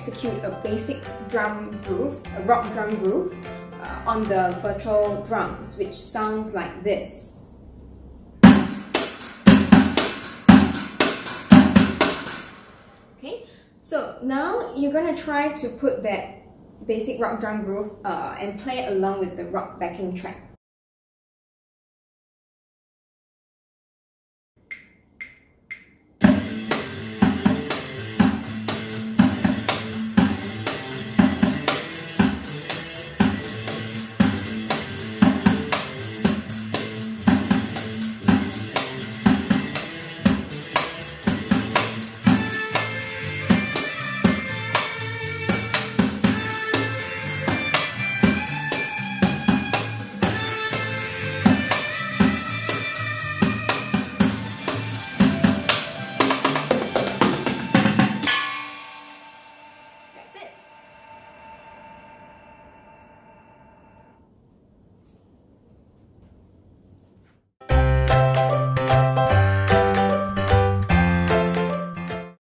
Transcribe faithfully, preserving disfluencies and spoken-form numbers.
execute a basic drum groove, a rock drum groove, uh, on the virtual drums, which sounds like this. Okay, so now you're going to try to put that basic rock drum groove uh, and play it along with the rock backing track.